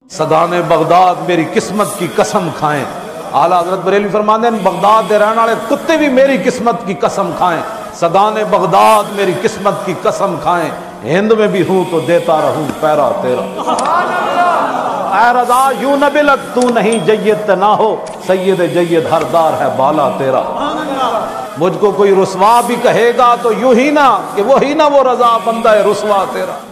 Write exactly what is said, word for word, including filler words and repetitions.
सदाने Baghdad मेरी किस्मत की कसम खाएं। आला हज़रत बरेलवी फरमाते हैं बगदाद दे रहने वाले कुत्ते भी मेरी किस्मत की कसम खाएं। सदाने बगदाद मेरी किस्मत की कसम खाएं। हिंद में भी हूं तो देता रहूं पैरा तेरा। ऐ रज़ा यूं न बिलक तू नहीं जय्यद ना हो, सैयद जय्यद हरदार है बाला तेरा। मुझको कोई रुसवा भी कहेगा तो यूं ही ना कि वो ही ना वो रज़ा बंदा है रुसवा तेरा।